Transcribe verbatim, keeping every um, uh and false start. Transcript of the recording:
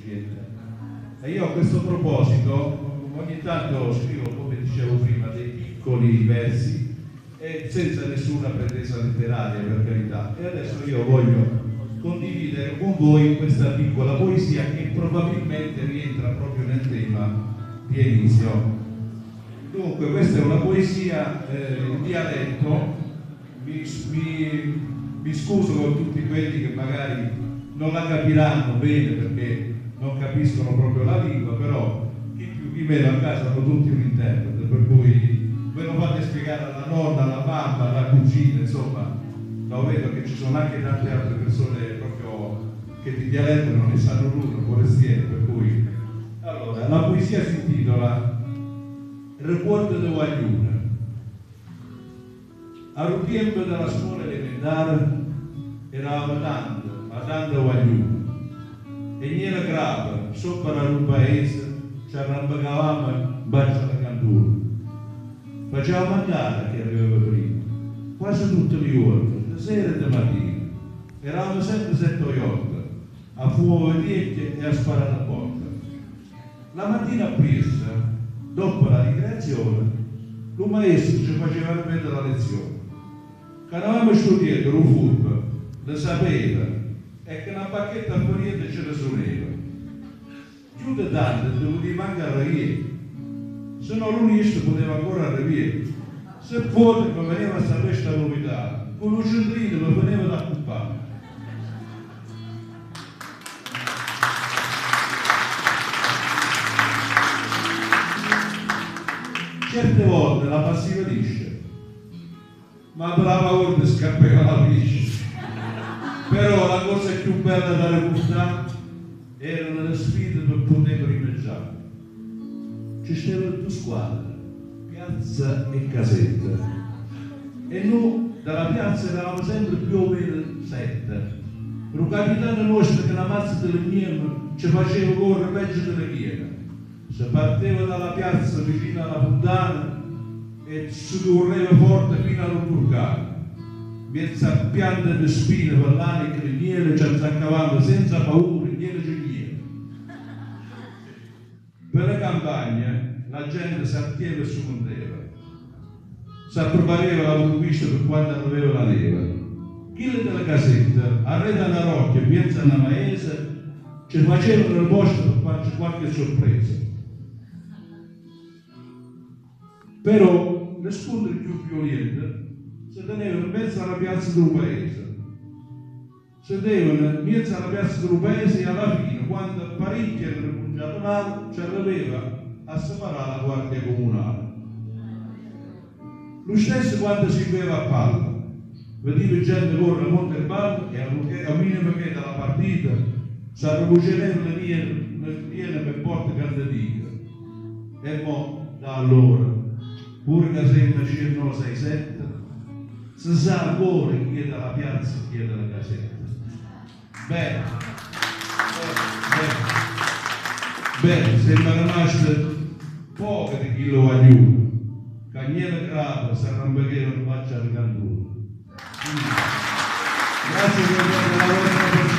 Giulietta. E io a questo proposito ogni tanto scrivo, come dicevo prima, dei piccoli versi e senza nessuna pretesa letteraria, per carità. E adesso io voglio condividere con voi questa piccola poesia che probabilmente rientra proprio nel tema di inizio. Dunque, questa è una poesia eh, in dialetto. Mi, mi, mi scuso con tutti quelli che magari non la capiranno bene perché non capiscono proprio la lingua, però chi più chi meno a casa hanno tutti un interprete, per cui ve lo fate spiegare alla nonna, alla mamma, alla cugina, insomma. Lo vedo che ci sono anche tante altre persone proprio che di dialetto non ne sanno nulla, forestiere, per cui... Allora, la poesia si intitola Recuerdo de Guagliuna. Al tempo della scuola elementare eravamo tanto, ma tanto Guagliuna. E niente grave, sopra un paese ci arrampicavamo in bacio alla cantura. Facevamo a gara che arrivava prima, quasi tutte le ore, la sera e la mattina. Eravamo sempre sette o otto, a fuoco vecchie e a sparare a porta. La mattina appresa, dopo la ricreazione, il maestro ci faceva ripetere la lezione. Che avevamo studiato il furbo, lo sapeva, e che una bacchetta a corriente ce la suoneva. Più di tanto dovevo mancare ieri, se no l'unista poteva ancora arrivare. Se vuole mi veniva a sapere questa novità, con un centrino mi veniva da occupare. Certe volte la passiva liscia, ma per la paura scappava la liscia. Però la cosa più bella da ricordare erano le sfide per poter primeggiare. Ci stavano due squadre, piazza e casetta, e noi dalla piazza eravamo sempre più o meno sette. Un capitano nostro che la mazza delle miele ci faceva correre peggio delle chiene. Si partiva dalla piazza vicino alla fontana e si correva forte fino allo Turcano. Mezza pianta di spine per l'anima e le miele ci azzaccavamo senza paura, niente di niente. Per le campagne la gente si attieva e si monteva, si appropriava l'autopista per quando aveva la leva. Chi della casetta, a Re della Rocchia, piazza alla Maese, ci facevano il posto per farci qualche sorpresa. Però le squadre più violente si tenevano in mezzo alla piazza del paese. Si tenevano in mezzo alla piazza del paese e alla fine, quando parecchi erano ripugnati male, ci arrivava a separare la guardia comunale. Lo stesso quando si viveva a palla, vedeva gente correre a Monteballo e a minima che dalla partita si ricucinevano le piene per porte candidiche. E mo da allora, pure che sempre c'è no sei sette, si sa ancora chi è dalla piazza e chi è dalla casetta. Bene, bene, bene, sembra rimasto poco di chi lo aiuta. Cagnere grave si arrampicava in faccia al cantuno. Grazie per la vostra